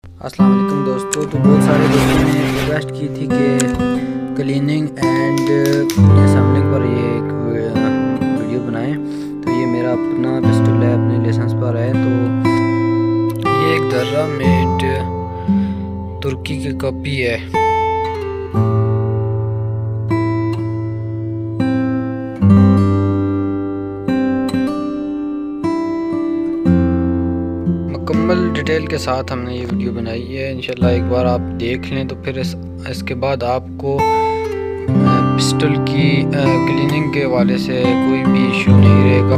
अस्सलाम वालेकुम दोस्तों। तो बहुत सारे दोस्तों ने रिक्वेस्ट की थी कि क्लीनिंग एंड सामने पर ये एक वीडियो बनाएं। तो ये मेरा अपना पिस्टल है, अपने लाइसेंस पर है। तो ये एक दर्रा मेड तुर्की की कॉपी है। मुकम्मल डिटेल के साथ हमने ये वीडियो बनाई है। इंशाल्लाह एक बार आप देख लें तो फिर इसके बाद आपको पिस्टल की क्लीनिंग के हवाले से कोई भी इशू नहीं रहेगा।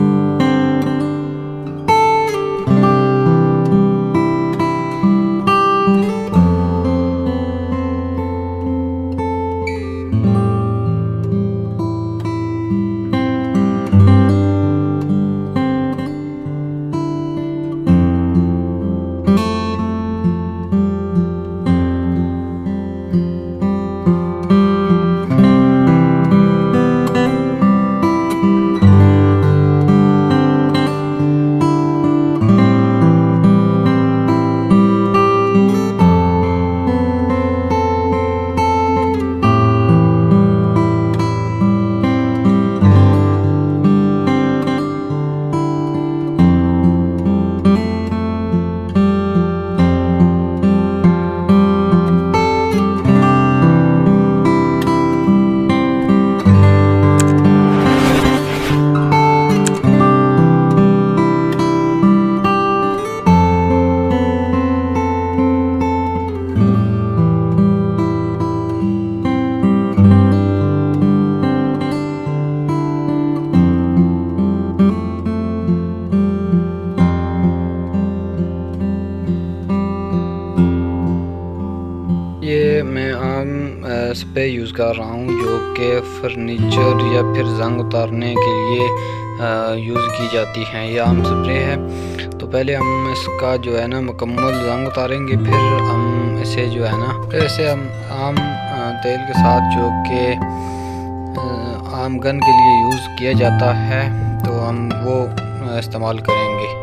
ये मैं आम स्प्रे यूज़ कर रहा हूँ जो कि फर्नीचर या फिर जंग उतारने के लिए यूज़ की जाती हैं। ये आम स्प्रे है। तो पहले हम इसका जो है ना मुकम्मल जंग उतारेंगे, फिर हम इसे जो है ना फिर इसे हम आम तेल के साथ जो कि आम गन के लिए यूज़ किया जाता है तो हम वो इस्तेमाल करेंगे।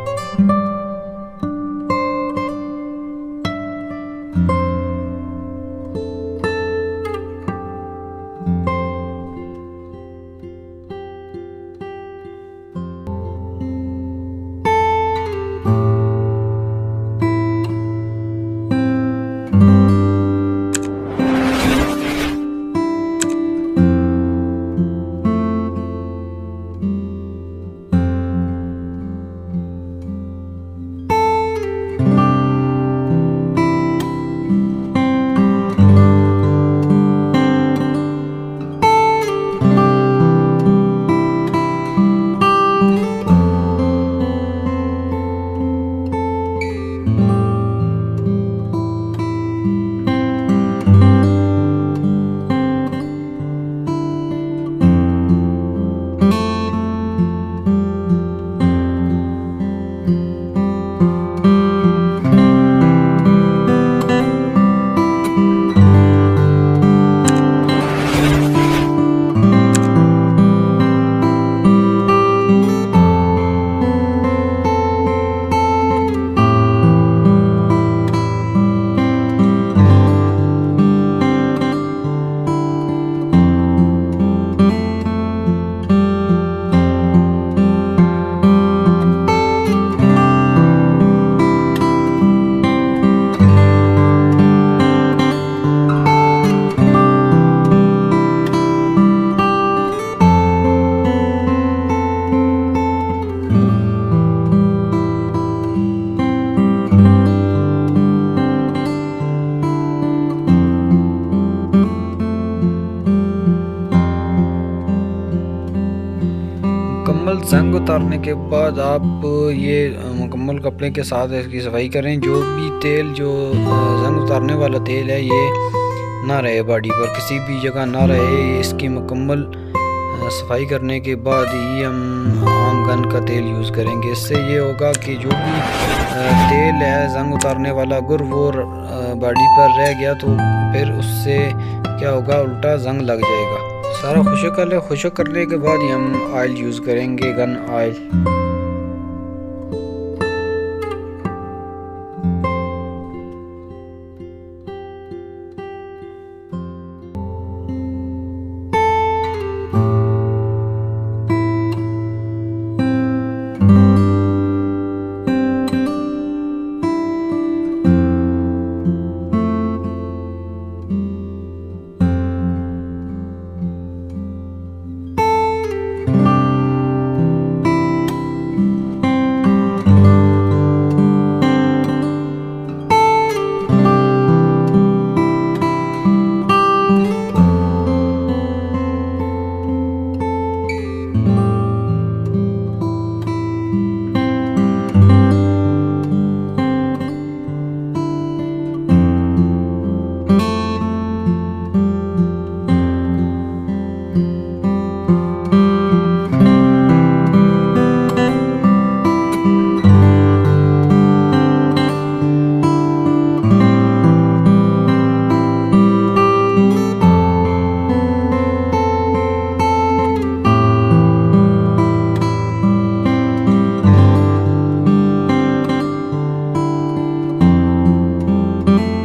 मुकम्मल जंग उतारने के बाद आप ये मुकम्मल कपड़े के साथ इसकी सफाई करें। जो भी तेल जो जंग उतारने वाला तेल है ये ना रहे बॉडी पर, किसी भी जगह ना रहे। इसकी मुकम्मल सफाई करने के बाद ही हम आम गन का तेल यूज़ करेंगे। इससे ये होगा कि जो भी तेल है जंग उतारने वाला अगर वो बॉडी पर रह गया तो फिर उससे क्या होगा, उल्टा जंग लग जाएगा। सारा खुशक करने के बाद ही हम ऑयल यूज़ करेंगे, गन ऑयल। है।